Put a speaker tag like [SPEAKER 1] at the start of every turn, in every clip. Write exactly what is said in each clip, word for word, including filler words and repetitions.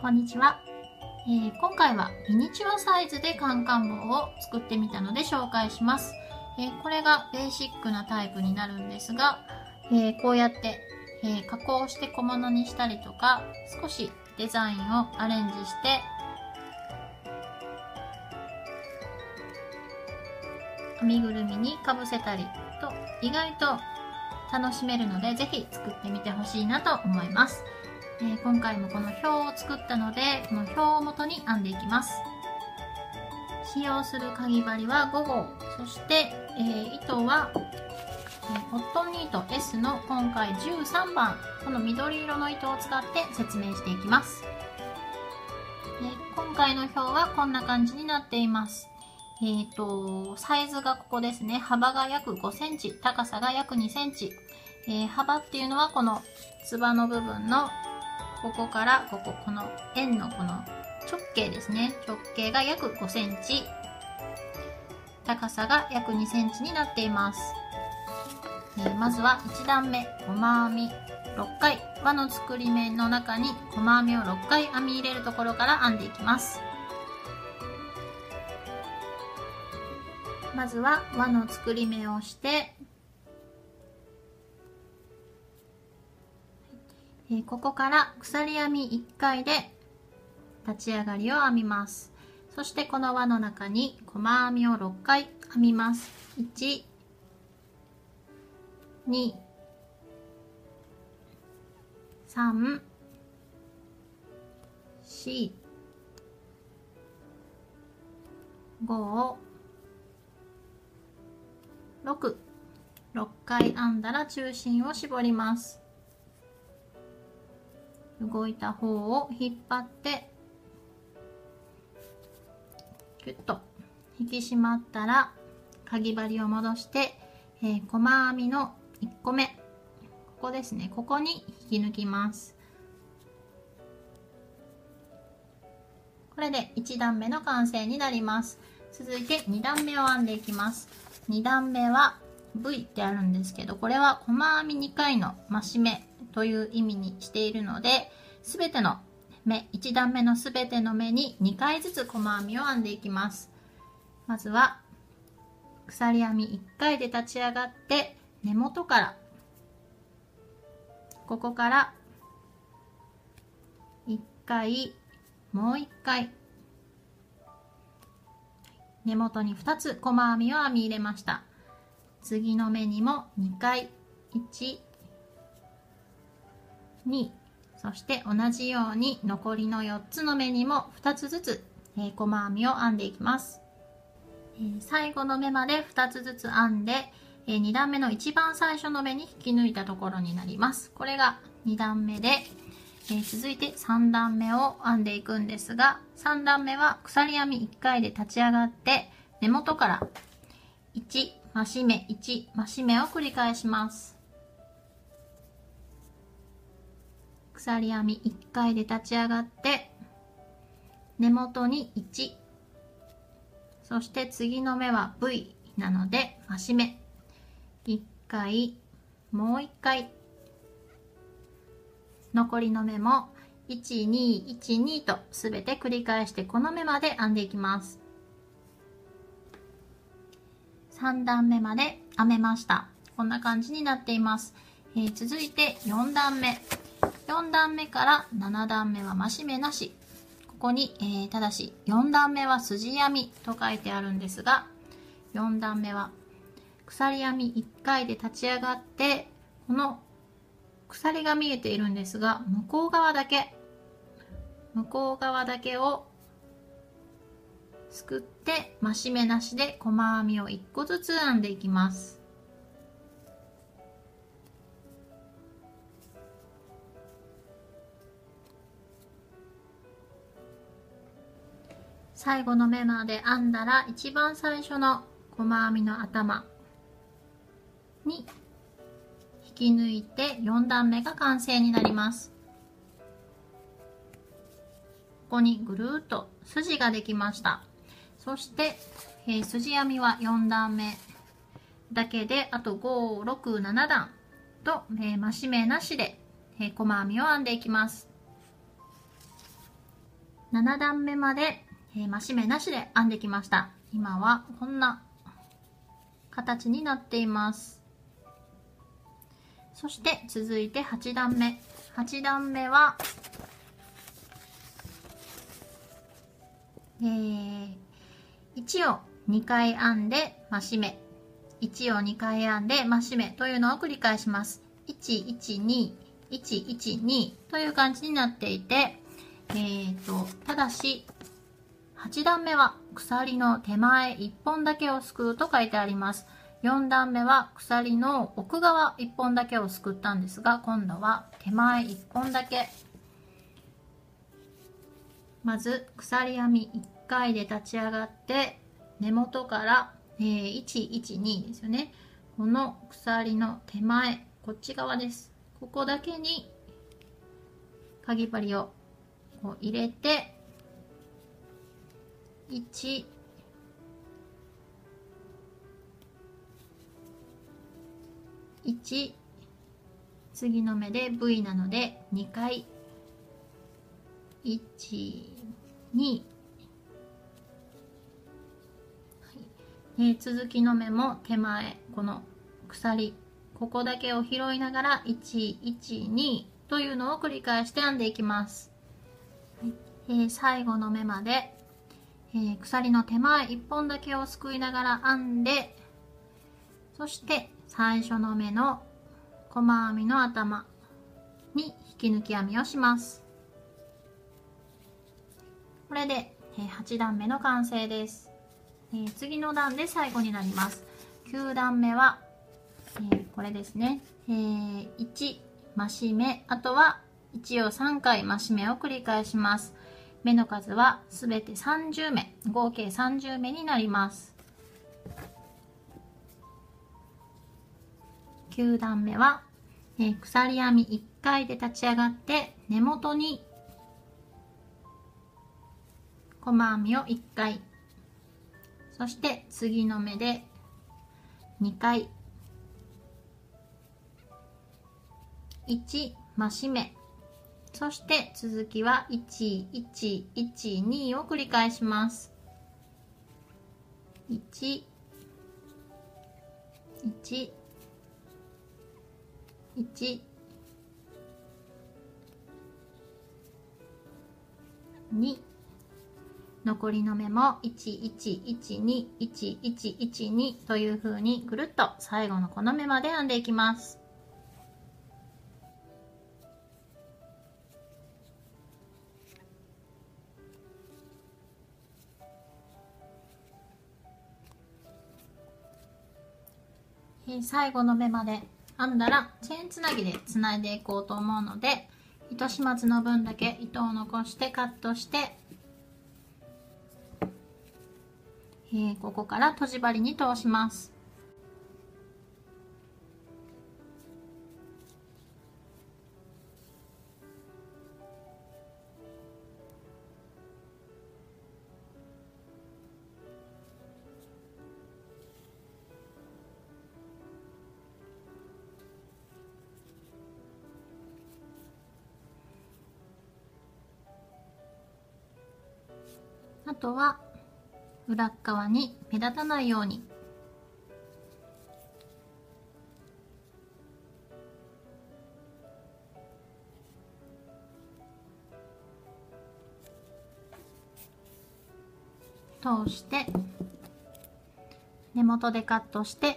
[SPEAKER 1] こんにちは、えー、今回はミニチュアサイズでカンカン帽を作ってみたので紹介します。えー、これがベーシックなタイプになるんですが、えー、こうやって、えー、加工して小物にしたりとか、少しデザインをアレンジして編みぐるみにかぶせたりと意外と楽しめるので、ぜひ作ってみてほしいなと思います。えー、今回もこの表を作ったので、この表を元に編んでいきます。使用するかぎ針はごごう、そして、えー、糸は、えー、コットンニート エス の今回じゅうさんばん、この緑色の糸を使って説明していきます。えー、今回の表はこんな感じになっています。えーと、サイズがここですね。幅が約ごセンチ、高さが約にセンチ。えー、幅っていうのはこのつばの部分のここからここ、この円のこの直径ですね。直径が約ごセンチ。高さが約にセンチになっています。えー、まずはいちだんめ、細編みろっかい。輪の作り目の中に細編みをろっかい編み入れるところから編んでいきます。まずは輪の作り目をして、えー、ここから鎖編みいっかいで立ち上がりを編みます。そしてこの輪の中に細編みをろっかい編みます。いち、に、さん、よん、ご、ろく、ろっかい編んだら中心を絞ります。動いた方を引っ張ってキュッと引き締まったらかぎ針を戻して、えー、細編みのいっこめ、ここですね、ここに引き抜きます。これでいちだんめの完成になります。続いてにだんめを編んでいきます。にだんめは ブイ ってあるんですけど、これは細編みにかいの増し目という意味にしているので、すべての目、いちだんめのすべての目ににかいずつ細編みを編んでいきます。まずは鎖編みいっかいで立ち上がって根元から、ここからいっかい、もういっかい、根元にふたつ細編みを編み入れました。次の目にもにかい、いち、に、そして同じように残りのよっつの目にもふたつずつ、えー、細編みを編んでいきます。えー、最後の目までふたつずつ編んで、えー、にだんめの一番最初の目に引き抜いたところになります。これがにだんめで、えー、続いてさんだんめを編んでいくんですが、さんだんめは鎖編みいっかいで立ち上がって根元からいち増し目、いち増し目を繰り返します。鎖編みいっかいで立ち上がって根元にいち、そして次の目は ブイ なので増し目いっかい、もういっかい、残りの目もいち、に、いち、にとすべて繰り返してこの目まで編んでいきます。さんだんめまで編めました。こんな感じになっています。えー、続いてよんだんめ。よんだんめからななだんめは増し目なし。ここに、えー、ただしよんだんめは筋編みと書いてあるんですが、よんだんめは鎖編みいっかいで立ち上がって、この鎖が見えているんですが、向こう側だけ、向こう側だけをすくって増し目なしで細編みをいっこずつ編んでいきます。最後の目まで編んだら、一番最初の細編みの頭に引き抜いてよんだんめが完成になります。ここにぐるーっと筋ができました。そして、えー、筋編みはよんだんめだけで、あとご、ろく、ななだんと、えー、増し目なしで、えー、細編みを編んでいきます。 ななだんめまで、えー、増し目なしで編んできました。今はこんな形になっています。そして続いてはちだんめ。はちだんめは、えー、いちをにかい編んで増し目、いちをにかい編んで増し目というのを繰り返します。いちいちに、いちいちにという感じになっていて、えーと、ただしはちだんめは鎖の手前いっぽんだけをすくうと書いてあります。よんだんめは鎖の奥側いっぽんだけをすくったんですが、今度は手前いっぽんだけ。まず鎖編みいっかいで立ち上がって根元から、えー、いちいちにですよね。この鎖の手前、こっち側です。ここだけにかぎ針をこう入れて、いち、いち、次の目で ブイ なのでにかい、いち、に、はいえー、続きの目も手前、この鎖、ここだけを拾いながらいち、いち、にというのを繰り返して編んでいきます。はいえー、最後の目まで、えー、鎖の手前いっぽんだけをすくいながら編んで、そして最初の目の細編みの頭に引き抜き編みをします。これではちだんめの完成です。えー、次の段で最後になります。きゅうだんめは、えー、これですね、えー、いち増し目、あとはいちをさんかい増し目を繰り返します。目の数はすべてさんじゅうめ、合計さんじゅうめになります。きゅうだんめは、えー、鎖編みいっかいで立ち上がって根元に細編みをいっかい、そして次の目でにかい、いち増し目、そして続きはいちいちいちにを繰り返します。いち、いち、いち、に、残りの目もいちいちいちに、いちいちいちにという風にぐるっと最後のこの目まで編んでいきます。最後の目まで編んだらチェーンつなぎでつないでいこうと思うので、糸始末の分だけ糸を残してカットして、えー、ここからとじ針に通します。あとは裏側に目立たないように通して根元でカットして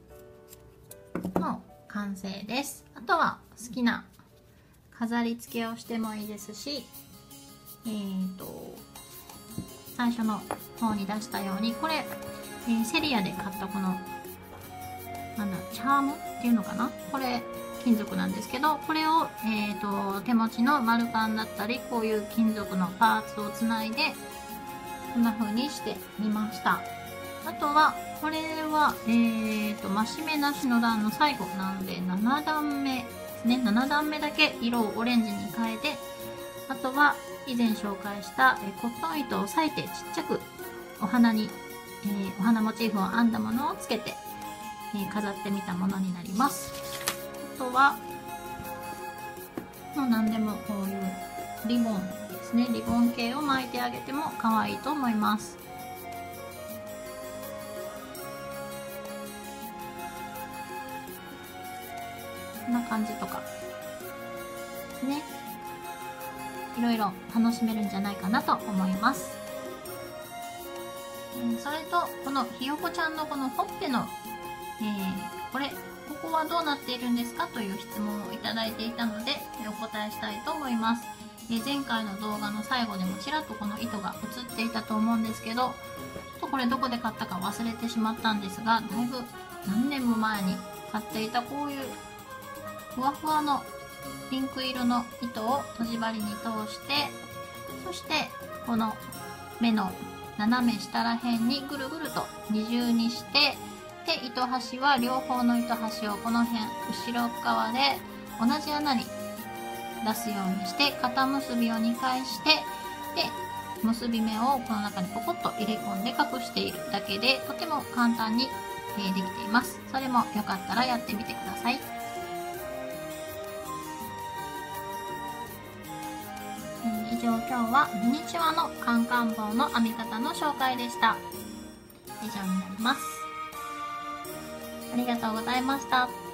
[SPEAKER 1] もう完成です。あとは好きな飾り付けをしてもいいですし、えーと最初の方に出したように、これ、えー、セリアで買ったこのなんだチャームっていうのかな、これ金属なんですけど、これを、えーと手持ちの丸カンだったりこういう金属のパーツをつないでこんな風にしてみました。あとはこれは、えーと増し目なしの段の最後なのでななだんめですね。ななだんめだけ色をオレンジに変えて、あとは以前紹介したえコットン糸を裂いてちっちゃくお花に、えー、お花モチーフを編んだものをつけて、えー、飾ってみたものになります。あとはもう何でもこういうリボンでですね、リボン系を巻いてあげても可愛いと思います。こんな感じとかですね、いろいろ楽しめるんじゃないかなと思います。それとこのひよこちゃんのこのほっぺの、えー、これここはどうなっているんですかという質問をいただいていたのでお答えしたいと思います。えー、前回の動画の最後でもちらっとこの糸が映っていたと思うんですけど、ちょっとこれどこで買ったか忘れてしまったんですが、だいぶ何年も前に買っていたこういうふわふわのピンク色の糸をとじ針に通して、そしてこの目の斜め下ら辺にぐるぐると二重にして、で糸端は両方の糸端をこの辺後ろ側で同じ穴に出すようにして肩結びをにかいして、で結び目をこの中にポコッと入れ込んで隠しているだけでとても簡単にできています。それもよかったらやってみてください。以上、今日はミニチュアのカンカン帽の編み方の紹介でした。以上になります。ありがとうございました。